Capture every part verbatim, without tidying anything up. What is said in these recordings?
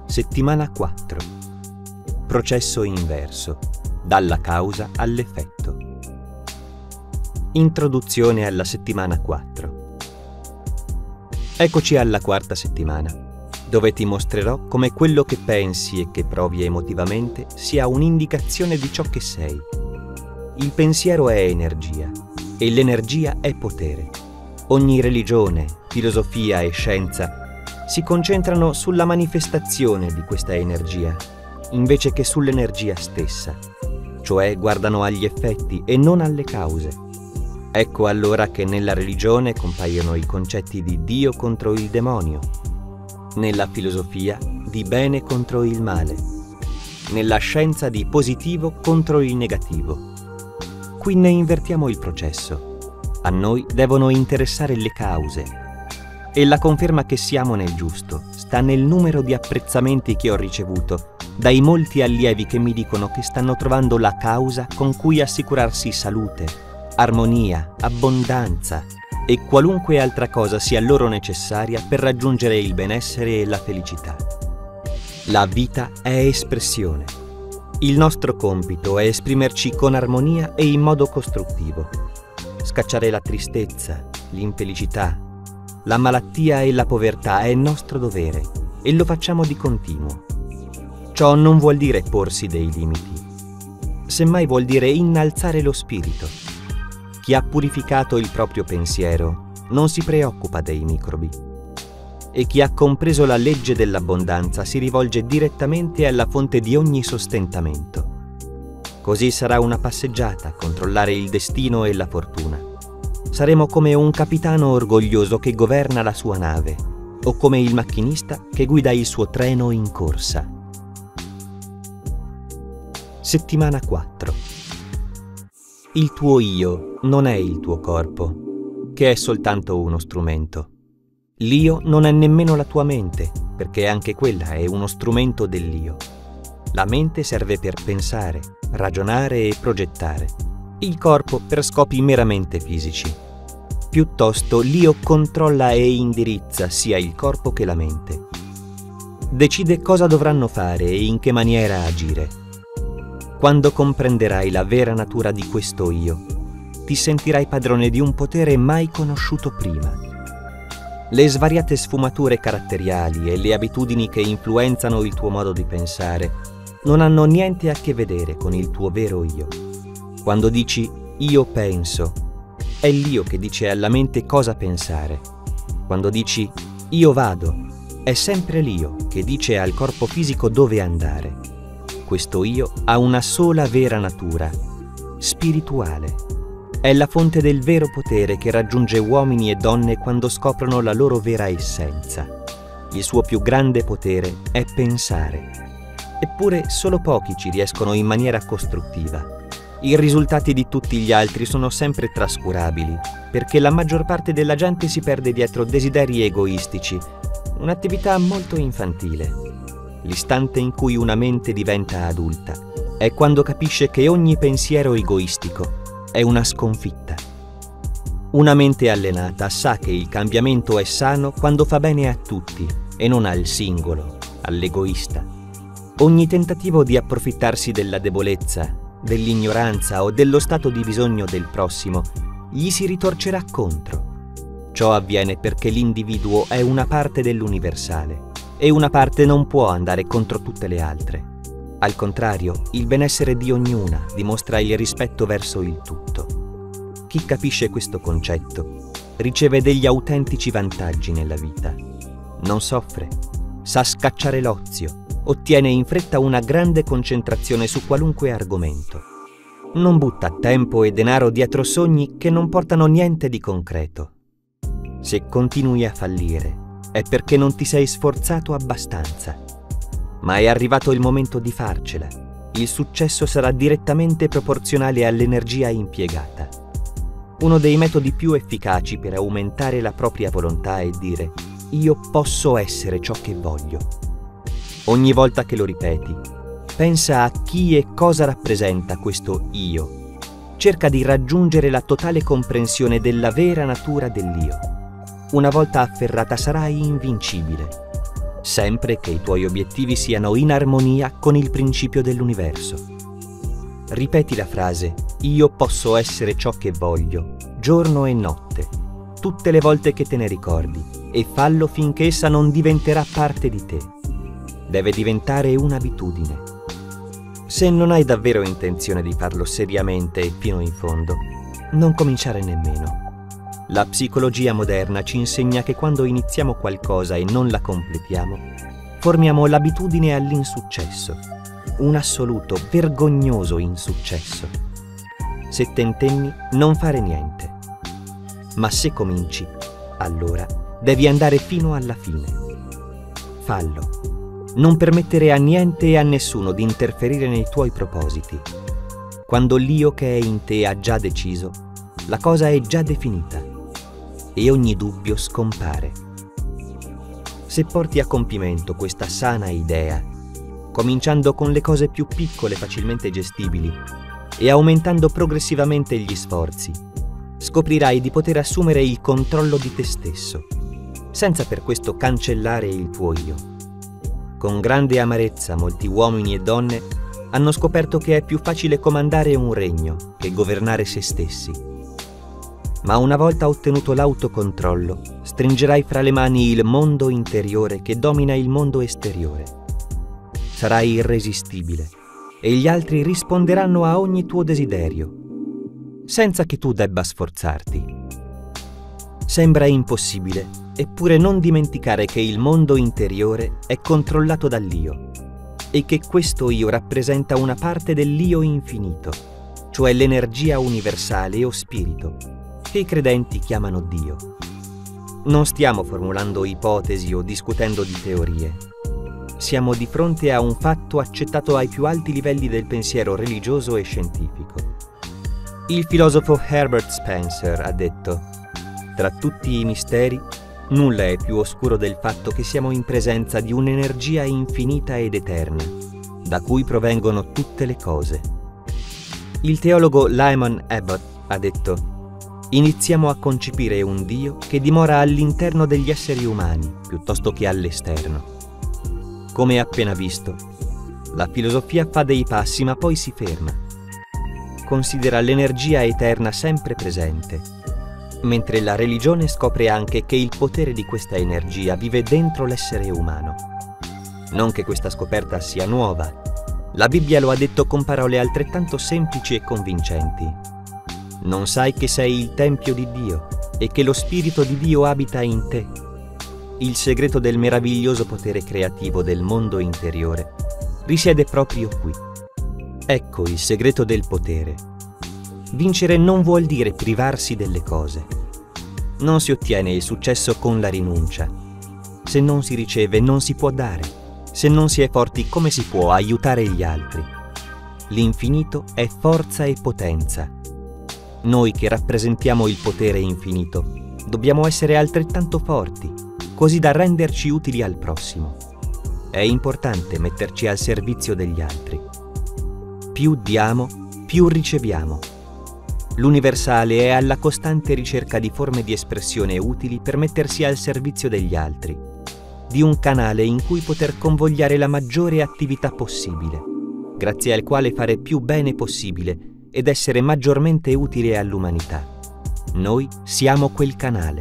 Settimana quattro. Processo inverso, dalla causa all'effetto. Introduzione alla settimana quattro. Eccoci alla quarta settimana, dove ti mostrerò come quello che pensi e che provi emotivamente sia un'indicazione di ciò che sei. Il pensiero è energia e l'energia è potere. Ogni religione, filosofia e scienza si concentrano sulla manifestazione di questa energia, invece che sull'energia stessa, cioè guardano agli effetti e non alle cause. Ecco allora che nella religione compaiono i concetti di Dio contro il demonio, nella filosofia di bene contro il male, nella scienza di positivo contro il negativo. Qui ne invertiamo il processo. A noi devono interessare le cause. E la conferma che siamo nel giusto sta nel numero di apprezzamenti che ho ricevuto dai molti allievi che mi dicono che stanno trovando la causa con cui assicurarsi salute, armonia, abbondanza e qualunque altra cosa sia loro necessaria per raggiungere il benessere e la felicità. La vita è espressione. Il nostro compito è esprimerci con armonia e in modo costruttivo. Scacciare la tristezza, l'infelicità, la malattia e la povertà è nostro dovere e lo facciamo di continuo. Ciò non vuol dire porsi dei limiti. Semmai vuol dire innalzare lo spirito. Chi ha purificato il proprio pensiero non si preoccupa dei microbi. E chi ha compreso la legge dell'abbondanza si rivolge direttamente alla fonte di ogni sostentamento. Così sarà una passeggiata a controllare il destino e la fortuna. Saremo come un capitano orgoglioso che governa la sua nave, o come il macchinista che guida il suo treno in corsa. Settimana quattro. Il tuo io non è il tuo corpo, che è soltanto uno strumento. L'io non è nemmeno la tua mente, perché anche quella è uno strumento dell'io. La mente serve per pensare, ragionare e progettare. Il corpo per scopi meramente fisici. Piuttosto l'io controlla e indirizza sia il corpo che la mente. Decide cosa dovranno fare e in che maniera agire. Quando comprenderai la vera natura di questo io, ti sentirai padrone di un potere mai conosciuto prima. Le svariate sfumature caratteriali e le abitudini che influenzano il tuo modo di pensare non hanno niente a che vedere con il tuo vero io. Quando dici io penso, è l'io che dice alla mente cosa pensare. Quando dici io vado, è sempre l'io che dice al corpo fisico dove andare. Questo io ha una sola vera natura, spirituale. È la fonte del vero potere che raggiunge uomini e donne quando scoprono la loro vera essenza. Il suo più grande potere è pensare. Eppure solo pochi ci riescono in maniera costruttiva. I risultati di tutti gli altri sono sempre trascurabili, perché la maggior parte della gente si perde dietro desideri egoistici, un'attività molto infantile. L'istante in cui una mente diventa adulta è quando capisce che ogni pensiero egoistico è una sconfitta. Una mente allenata sa che il cambiamento è sano quando fa bene a tutti e non al singolo, all'egoista. Ogni tentativo di approfittarsi della debolezza, dell'ignoranza o dello stato di bisogno del prossimo gli si ritorcerà contro. Ciò avviene perché l'individuo è una parte dell'universale e una parte non può andare contro tutte le altre. Al contrario, il benessere di ognuna dimostra il rispetto verso il tutto. Chi capisce questo concetto riceve degli autentici vantaggi nella vita. Non soffre, sa scacciare l'ozio, ottiene in fretta una grande concentrazione su qualunque argomento. Non butta tempo e denaro dietro sogni che non portano niente di concreto. Se continui a fallire, è perché non ti sei sforzato abbastanza. Ma è arrivato il momento di farcela. Il successo sarà direttamente proporzionale all'energia impiegata. Uno dei metodi più efficaci per aumentare la propria volontà è dire «Io posso essere ciò che voglio». Ogni volta che lo ripeti, pensa a chi e cosa rappresenta questo io. Cerca di raggiungere la totale comprensione della vera natura dell'io. Una volta afferrata sarai invincibile. sempre che i tuoi obiettivi siano in armonia con il principio dell'universo. Ripeti la frase «Io posso essere ciò che voglio», giorno e notte, tutte le volte che te ne ricordi, e fallo finché essa non diventerà parte di te. Deve diventare un'abitudine. Se non hai davvero intenzione di farlo seriamente e fino in fondo, non cominciare nemmeno. La psicologia moderna ci insegna che quando iniziamo qualcosa e non la completiamo, formiamo l'abitudine all'insuccesso, un assoluto, vergognoso insuccesso. Se tentenni, non fare niente. Ma se cominci, allora devi andare fino alla fine. Fallo. Non permettere a niente e a nessuno di interferire nei tuoi propositi. Quando l'io che è in te ha già deciso, la cosa è già definita e ogni dubbio scompare. Se porti a compimento questa sana idea, cominciando con le cose più piccole facilmente gestibili e aumentando progressivamente gli sforzi, scoprirai di poter assumere il controllo di te stesso, senza per questo cancellare il tuo io. Con grande amarezza molti uomini e donne hanno scoperto che è più facile comandare un regno che governare se stessi. Ma una volta ottenuto l'autocontrollo, stringerai fra le mani il mondo interiore che domina il mondo esteriore. Sarai irresistibile e gli altri risponderanno a ogni tuo desiderio, senza che tu debba sforzarti. Sembra impossibile, eppure non dimenticare che il mondo interiore è controllato dall'io e che questo io rappresenta una parte dell'io infinito, cioè l'energia universale o spirito, che i credenti chiamano Dio. Non stiamo formulando ipotesi o discutendo di teorie. Siamo di fronte a un fatto accettato ai più alti livelli del pensiero religioso e scientifico. Il filosofo Herbert Spencer ha detto: «Tra tutti i misteri, nulla è più oscuro del fatto che siamo in presenza di un'energia infinita ed eterna, da cui provengono tutte le cose». Il teologo Lyman Abbott ha detto: «Iniziamo a concepire un Dio che dimora all'interno degli esseri umani piuttosto che all'esterno». Come appena visto, la filosofia fa dei passi ma poi si ferma. Considera l'energia eterna sempre presente, mentre la religione scopre anche che il potere di questa energia vive dentro l'essere umano. Non che questa scoperta sia nuova. La Bibbia lo ha detto con parole altrettanto semplici e convincenti. Non sai che sei il tempio di Dio e che lo Spirito di Dio abita in te? Il segreto del meraviglioso potere creativo del mondo interiore risiede proprio qui. Ecco il segreto del potere. Vincere non vuol dire privarsi delle cose. Non si ottiene il successo con la rinuncia. Se non si riceve, non si può dare. Se non si è forti, come si può aiutare gli altri? L'infinito è forza e potenza. Noi che rappresentiamo il potere infinito dobbiamo essere altrettanto forti, così da renderci utili al prossimo. È importante metterci al servizio degli altri. Più diamo, più riceviamo. L'universale è alla costante ricerca di forme di espressione utili per mettersi al servizio degli altri, di un canale in cui poter convogliare la maggiore attività possibile, grazie al quale fare più bene possibile ed essere maggiormente utile all'umanità. Noi siamo quel canale.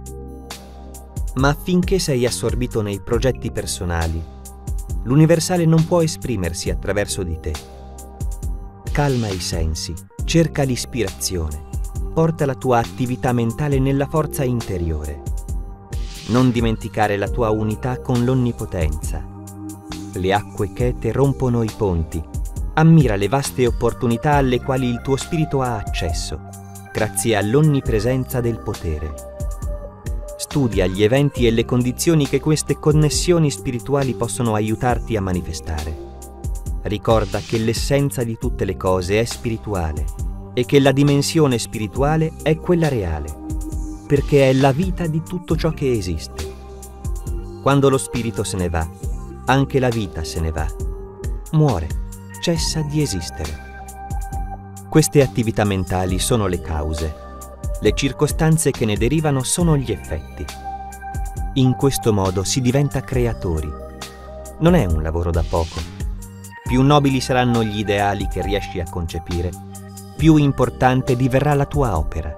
Ma finché sei assorbito nei progetti personali, l'universale non può esprimersi attraverso di te. Calma i sensi, cerca l'ispirazione, porta la tua attività mentale nella forza interiore. Non dimenticare la tua unità con l'onnipotenza. Le acque chete rompono i ponti. Ammira le vaste opportunità alle quali il tuo spirito ha accesso, grazie all'onnipresenza del potere. Studia gli eventi e le condizioni che queste connessioni spirituali possono aiutarti a manifestare. Ricorda che l'essenza di tutte le cose è spirituale e che la dimensione spirituale è quella reale, perché è la vita di tutto ciò che esiste. Quando lo spirito se ne va, anche la vita se ne va. Muore. Cessa di esistere. Queste attività mentali sono le cause. Le circostanze che ne derivano sono gli effetti. In questo modo si diventa creatori. Non è un lavoro da poco. Più nobili saranno gli ideali che riesci a concepire, più importante diverrà la tua opera.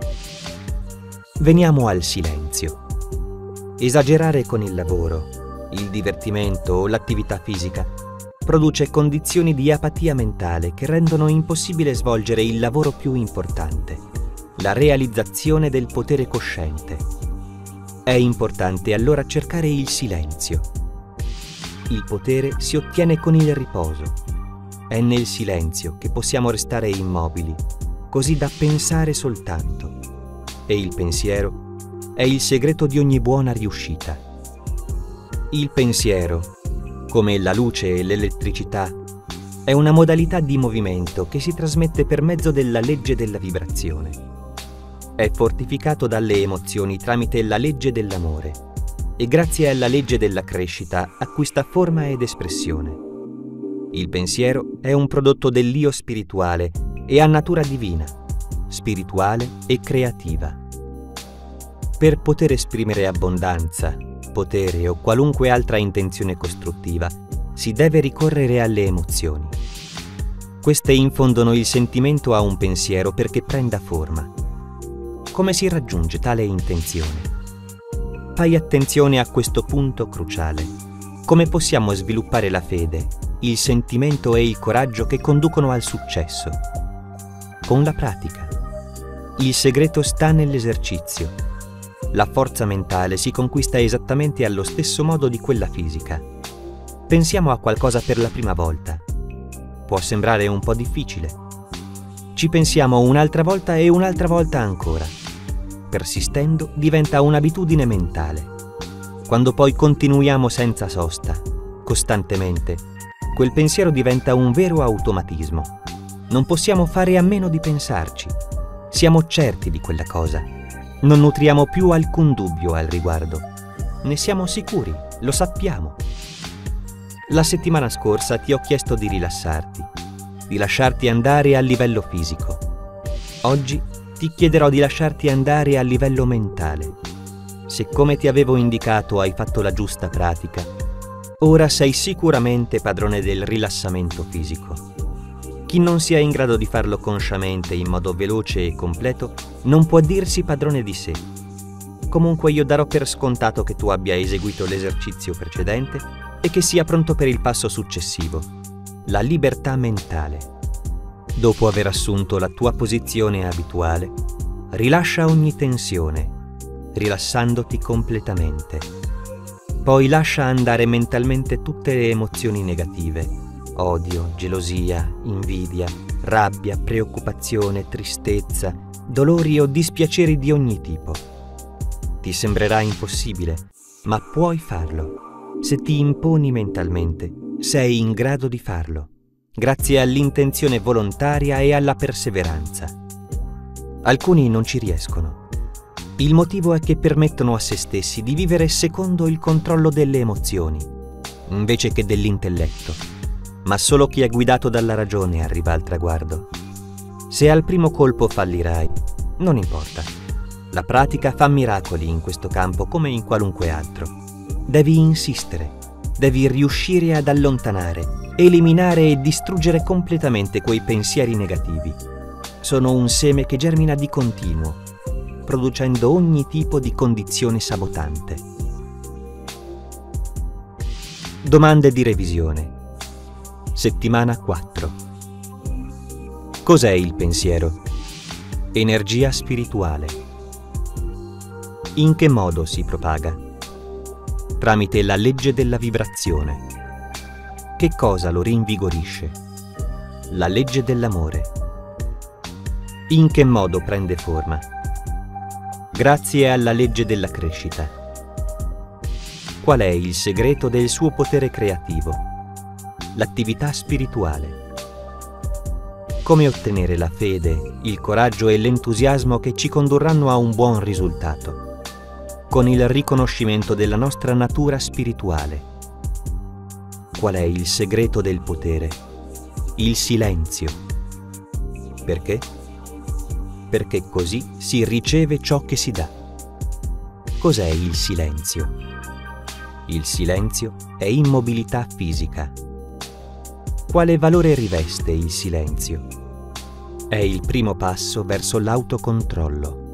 Veniamo al silenzio. Esagerare con il lavoro, il divertimento o l'attività fisica produce condizioni di apatia mentale che rendono impossibile svolgere il lavoro più importante, la realizzazione del potere cosciente. È importante allora cercare il silenzio. Il potere si ottiene con il riposo. È nel silenzio che possiamo restare immobili, così da pensare soltanto. E il pensiero è il segreto di ogni buona riuscita. Il pensiero, come la luce e l'elettricità, è una modalità di movimento che si trasmette per mezzo della legge della vibrazione. È fortificato dalle emozioni tramite la legge dell'amore e grazie alla legge della crescita acquista forma ed espressione. Il pensiero è un prodotto dell'io spirituale e ha natura divina, spirituale e creativa. Per poter esprimere abbondanza, potere o qualunque altra intenzione costruttiva, si deve ricorrere alle emozioni. Queste infondono il sentimento a un pensiero perché prenda forma. Come si raggiunge tale intenzione? Fai attenzione a questo punto cruciale. Come possiamo sviluppare la fede, il sentimento e il coraggio che conducono al successo? Con la pratica. Il segreto sta nell'esercizio. La forza mentale si conquista esattamente allo stesso modo di quella fisica. Pensiamo a qualcosa per la prima volta. Può sembrare un po' difficile. Ci pensiamo un'altra volta e un'altra volta ancora. Persistendo diventa un'abitudine mentale. Quando poi continuiamo senza sosta, costantemente, quel pensiero diventa un vero automatismo. Non possiamo fare a meno di pensarci. Siamo certi di quella cosa. Non nutriamo più alcun dubbio al riguardo. Ne siamo sicuri, lo sappiamo. La settimana scorsa ti ho chiesto di rilassarti, di lasciarti andare a livello fisico. Oggi ti chiederò di lasciarti andare a livello mentale. Se come ti avevo indicato hai fatto la giusta pratica, ora sei sicuramente padrone del rilassamento fisico. Chi non sia in grado di farlo consciamente in modo veloce e completo non può dirsi padrone di sé. Comunque io darò per scontato che tu abbia eseguito l'esercizio precedente e che sia pronto per il passo successivo, la libertà mentale. Dopo aver assunto la tua posizione abituale, rilascia ogni tensione, rilassandoti completamente. Poi lascia andare mentalmente tutte le emozioni negative. Odio, gelosia, invidia, rabbia, preoccupazione, tristezza, dolori o dispiaceri di ogni tipo. Ti sembrerà impossibile, ma puoi farlo. Se ti imponi mentalmente, sei in grado di farlo, grazie all'intenzione volontaria e alla perseveranza. Alcuni non ci riescono. Il motivo è che permettono a se stessi di vivere secondo il controllo delle emozioni, invece che dell'intelletto. Ma solo chi è guidato dalla ragione arriva al traguardo. Se al primo colpo fallirai, non importa. La pratica fa miracoli in questo campo come in qualunque altro. Devi insistere, devi riuscire ad allontanare, eliminare e distruggere completamente quei pensieri negativi. Sono un seme che germina di continuo, producendo ogni tipo di condizione sabotante. Domande di revisione. Settimana quattro. Cos'è il pensiero? Energia spirituale. In che modo si propaga? Tramite la legge della vibrazione. Che cosa lo rinvigorisce? La legge dell'amore. In che modo prende forma? Grazie alla legge della crescita. Qual è il segreto del suo potere creativo? L'attività spirituale. Come ottenere la fede, il coraggio e l'entusiasmo che ci condurranno a un buon risultato? Con il riconoscimento della nostra natura spirituale. Qual è il segreto del potere? Il silenzio. Perché? Perché così si riceve ciò che si dà. Cos'è il silenzio? Il silenzio è immobilità fisica. Quale valore riveste il silenzio? È il primo passo verso l'autocontrollo.